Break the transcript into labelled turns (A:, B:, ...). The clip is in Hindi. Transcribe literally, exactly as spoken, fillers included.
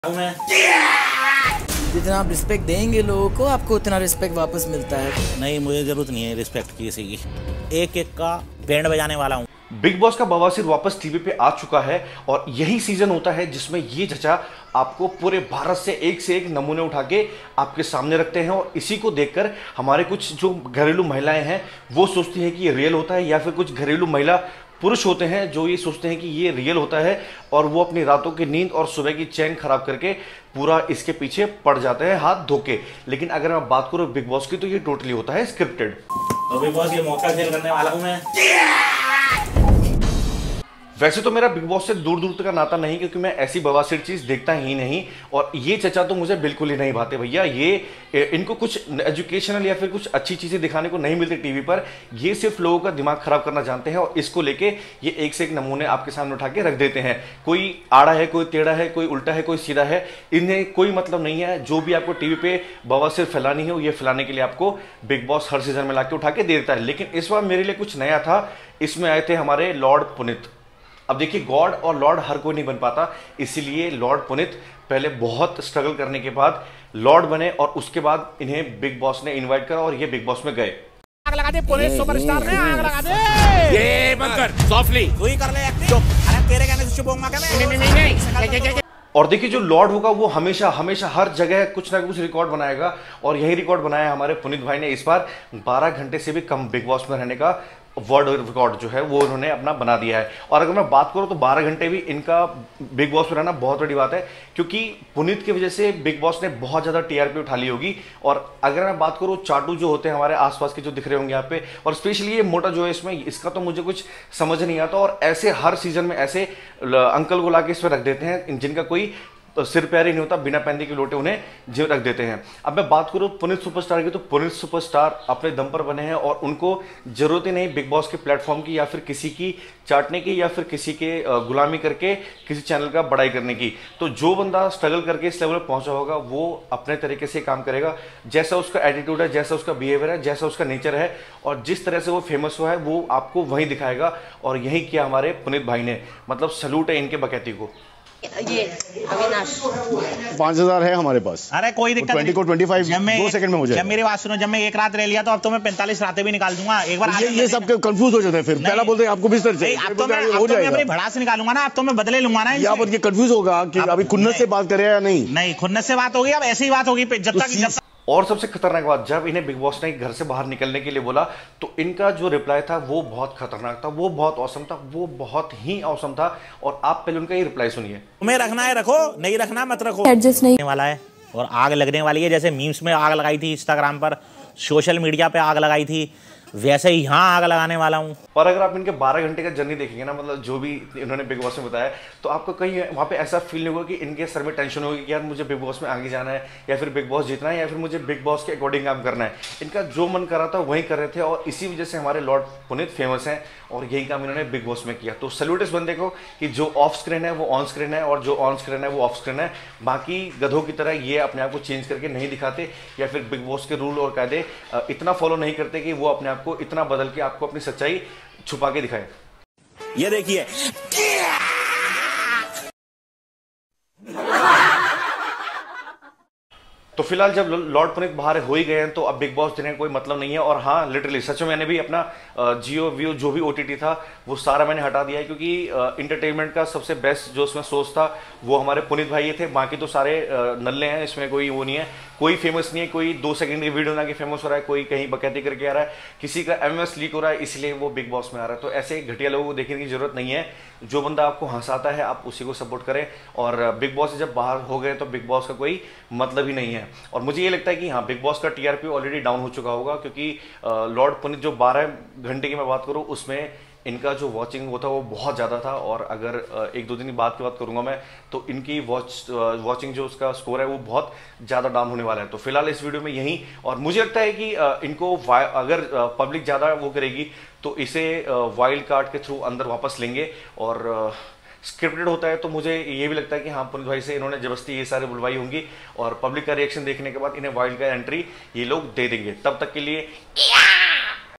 A: मैं
B: जितना आप रिस्पेक्ट देंगे लोगों को, आपको उतना रिस्पेक्ट वापस मिलता है।
A: नहीं, मुझे जरूरत नहीं है रिस्पेक्ट की किसी की। एक एक का बैंड बजाने वाला हूँ।
C: बिग बॉस का बवासीर वापस टीवी पे आ चुका है और यही सीजन होता है जिसमें ये चचा आपको पूरे भारत से एक से एक नमूने उठा के आपके सामने रखते हैं और इसी को देखकर हमारे कुछ जो घरेलू महिलाएं हैं वो सोचती हैं कि ये रियल होता है, या फिर कुछ घरेलू महिला पुरुष होते हैं जो ये सोचते हैं कि ये रियल होता है और वो अपनी रातों की नींद और सुबह की चैन खराब करके पूरा इसके पीछे पड़ जाते हैं हाथ धोके। लेकिन अगर मैं बात करूं बिग बॉस की तो ये टोटली होता है स्क्रिप्टेड।
A: तो बिग बॉस ये मौका खेल करने वाला हूं मैं।
C: वैसे तो मेरा बिग बॉस से दूर दूर तक का नाता नहीं, क्योंकि मैं ऐसी बवासीर चीज देखता ही नहीं और ये चचा तो मुझे बिल्कुल ही नहीं भाते भैया। ये इनको कुछ एजुकेशनल या फिर कुछ अच्छी चीजें दिखाने को नहीं मिलती टीवी पर। ये सिर्फ लोगों का दिमाग खराब करना जानते हैं और इसको लेके ये एक से एक नमूने आपके सामने उठा के रख देते हैं। कोई आड़ा है, कोई टेढ़ा है, कोई उल्टा है, कोई सीधा है, इन्हें कोई मतलब नहीं है। जो भी आपको टीवी पे बवासीर फैलानी है ये फैलाने के लिए आपको बिग बॉस हर सीजन में लाके उठा के दे देता है। लेकिन इस बार मेरे लिए कुछ नया था। इसमें आए थे हमारे लॉर्ड पुनीत। अब देखिए, गॉड और लॉर्ड हर कोई नहीं बन पाता, इसीलिए लॉर्ड पुनीत पहले बहुत स्ट्रगल करने के बाद लॉर्ड बने और उसके बाद इन्हें बिग बॉस ने इनवाइट करा और ये बिग बॉस में गए।
D: आग लगा दे पुलिस सुपरस्टार ने, आग लगा दे। ये बंद कर, सॉफ्टली तू ही कर ले एक्टिंग। चुप, अरे तेरे कहने से चुप होऊंगा क्या मैं? नहीं नहीं नहीं नहीं।
C: और देखिए, जो लॉर्ड होगा वो हमेशा हमेशा हर जगह कुछ ना कुछ रिकॉर्ड बनाएगा और यही रिकॉर्ड बनाया हमारे पुनीत भाई ने। इस बार बारह घंटे से भी कम बिग बॉस में रहने का वर्ल्ड रिकॉर्ड जो है वो उन्होंने अपना बना दिया है। और अगर मैं बात करूं तो बारह घंटे भी इनका बिग बॉस में रहना बहुत बड़ी बात है, क्योंकि पुनीत की वजह से बिग बॉस ने बहुत ज़्यादा टीआरपी उठा ली होगी। और अगर मैं बात करूं चाटू जो होते हैं हमारे आसपास के जो दिख रहे होंगे यहाँ पे, और स्पेशली ये मोटा जो है इसमें, इसका तो मुझे कुछ समझ नहीं आता। और ऐसे हर सीजन में ऐसे अंकल को ला के इसमें रख देते हैं जिनका कोई तो सिर पैर ही नहीं होता, बिना पैंदी के लोटे उन्हें जिम रख देते हैं। अब मैं बात करूं पुनीत सुपरस्टार की, तो पुनीत सुपरस्टार अपने दम पर बने हैं और उनको जरूरत ही नहीं बिग बॉस के प्लेटफॉर्म की या फिर किसी की चाटने की या फिर किसी के गुलामी करके किसी चैनल का बड़ाई करने की। तो जो बंदा स्ट्रगल करके इस लेवल पर पहुंचा होगा वो अपने तरीके से काम करेगा, जैसा उसका एटीट्यूड है, जैसा उसका बिहेवियर है, जैसा उसका नेचर है और जिस तरह से वो फेमस हुआ है वो आपको वही दिखाएगा। और यही किया हमारे पुनीत भाई ने। मतलब सैल्यूट है इनके बकैती को।
E: ये अविनाश
F: पाँच हजार है हमारे पास।
D: अरे कोई दिक्कत
F: ट्वेंटी को ट्वेंटी फाइव दो सेकंड में हो जाए।
D: जब मेरी बात सुनो, जब मैं एक रात रह लिया तो अब तो मैं पैंतालीस रातें भी निकाल दूंगा। एक बार
F: ये, ये सब कंफ्यूज हो जाते हैं। फिर पहला बोलते हैं आपको बिस्तर से,
D: अब तो मैं हो जाएगा। अपनी भड़ास निकालूंगा ना, अब तो मैं बदले लूंगा ना।
F: यहाँ पर ये कंफ्यूज होगा कि अभी खुन्नस से बात करे या नहीं।
D: नहीं, खुन्नस से बात होगी, अब ऐसी ही बात होगी जब तक।
C: और सबसे खतरनाक बात, जब इन्हें बिग बॉस ने घर से बाहर निकलने के लिए बोला तो इनका जो रिप्लाई था वो बहुत खतरनाक था, वो बहुत औसम था, वो बहुत ही औसम था। और आप पहले उनका ये रिप्लाई सुनिए।
A: तुम्हें रखना है रखो, नहीं रखना मत रखो।
B: एडजस्ट नहीं
A: वाला है और आग लगने वाली है। जैसे मीम्स में आग लगाई थी, इंस्टाग्राम पर, सोशल मीडिया पे आग लगाई थी, वैसे ही यहाँ आग लगाने वाला हूँ।
C: और अगर आप इनके बारह घंटे का जर्नी देखेंगे ना, मतलब जो भी इन्होंने बिग बॉस में बताया, तो आपको कहीं वहाँ पे ऐसा फील नहीं होगा कि इनके सर में टेंशन होगी कि यार मुझे बिग बॉस में आगे जाना है या फिर बिग बॉस जीतना है या फिर मुझे बिग बॉस के अकॉर्डिंग काम करना है। इनका जो मन कर रहा था वही कर रहे थे और इसी वजह से हमारे लॉर्ड पुनीत फेमस हैं और यही काम इन्होंने बिग बॉस में किया। तो सैल्यूट इस बंदे को कि जो ऑफ स्क्रीन है वो ऑन स्क्रीन है और जो ऑन स्क्रीन है वो ऑफ स्क्रीन है। बाकी गधों की तरह ये अपने आप को चेंज करके नहीं दिखाते या फिर बिग बॉस के रूल और कायदे इतना फॉलो नहीं करते कि वो अपने आप को इतना बदल के आपको अपनी सच्चाई छुपा के दिखाए।
A: ये देखिए,
C: तो फिलहाल जब लॉर्ड पुनीत बाहर हो ही गए हैं तो अब बिग बॉस देने का कोई मतलब नहीं है। और हाँ, लिटरली सच में मैंने भी अपना जियो वियो जो भी ओटीटी था वो सारा मैंने हटा दिया है, क्योंकि इंटरटेनमेंट का सबसे बेस्ट जो उसमें सोर्स था वो हमारे पुनीत भाई ये थे। बाकी तो सारे नल्ले हैं, इसमें कोई वो नहीं है, कोई फेमस नहीं है। कोई दो सेकंड की वीडियो बना के फेमस हो रहा है, कोई कहीं बकैती करके आ रहा है, किसी का एमएस लीक हो रहा है, इसलिए वो बिग बॉस में आ रहा है। तो ऐसे घटिया लोगों को देखने की जरूरत नहीं है। जो बंदा आपको हंसाता है आप उसी को सपोर्ट करें। और बिग बॉस से जब बाहर हो गए तो बिग बॉस का कोई मतलब ही नहीं है। और मुझे ये लगता है कि हाँ, बिग बॉस का टीआरपी ऑलरेडी डाउन हो चुका होगा, क्योंकि लॉर्ड पुनीत जो बारह घंटे की मैं बात करूँ उसमें इनका जो वॉचिंग वो था वो बहुत ज़्यादा था। और अगर एक दो दिन की बात की बात करूंगा मैं तो इनकी वॉच वॉचिंग जो उसका स्कोर है वो बहुत ज़्यादा डाउन होने वाला है। तो फिलहाल इस वीडियो में यही, और मुझे लगता है कि इनको अगर पब्लिक ज़्यादा वो करेगी तो इसे वाइल्ड कार्ड के थ्रू अंदर वापस लेंगे। और स्क्रिप्टेड होता है तो मुझे ये भी लगता है कि हाँ, पुनीत भाई से इन्होंने जबरदस्ती ये सारे बुलवाई होंगी और पब्लिक का रिएक्शन देखने के बाद इन्हें वाइल्ड कार्ड एंट्री ये लोग दे देंगे। तब तक के लिए